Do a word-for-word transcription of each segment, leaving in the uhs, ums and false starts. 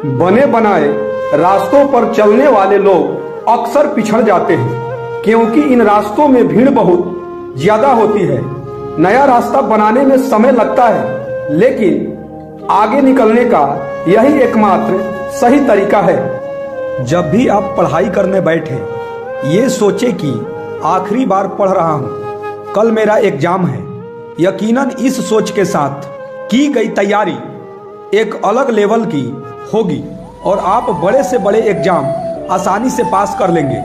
बने बनाए रास्तों पर चलने वाले लोग अक्सर पिछड़ जाते हैं, क्योंकि इन रास्तों में भीड़ बहुत ज्यादा होती है। नया रास्ता बनाने में समय लगता है, लेकिन आगे निकलने का यही एकमात्र सही तरीका है। जब भी आप पढ़ाई करने बैठे, ये सोचे कि आखिरी बार पढ़ रहा हूँ, कल मेरा एग्जाम है। यकीनन इस सोच के साथ की गई तैयारी एक अलग लेवल की होगी और आप बड़े से बड़े एग्जाम आसानी से पास कर लेंगे।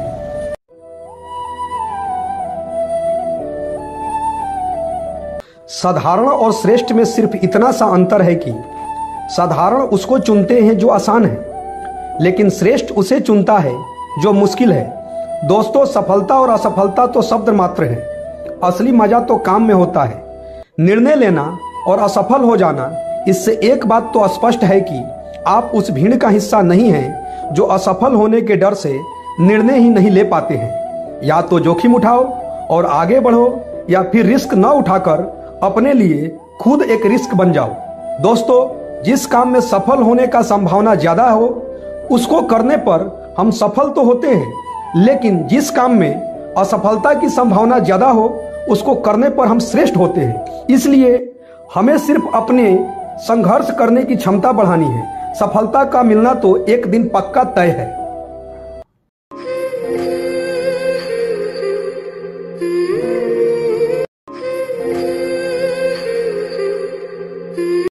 साधारण और श्रेष्ठ में सिर्फ इतना सा अंतर है कि साधारण उसको चुनते हैं जो आसान है, लेकिन श्रेष्ठ उसे चुनता है जो मुश्किल है। दोस्तों, सफलता और असफलता तो शब्द मात्र है, असली मजा तो काम में होता है। निर्णय लेना और असफल हो जाना, इससे एक बात तो स्पष्ट है कि आप उस भीड़ का हिस्सा नहीं हैं जो असफल होने के डर से निर्णय ही नहीं ले पाते हैं। या तो जोखिम उठाओ और आगे बढ़ो, या फिर रिस्क न उठाकर अपने लिए खुद एक रिस्क बन जाओ। दोस्तों, जिस काम में सफल होने का संभावना ज्यादा हो, उसको करने पर हम सफल तो होते हैं, लेकिन जिस काम में असफलता की संभावना ज्यादा हो, उसको करने पर हम श्रेष्ठ होते हैं। इसलिए हमें सिर्फ अपने संघर्ष करने की क्षमता बढ़ानी है। सफलता का मिलना तो एक दिन पक्का तय है।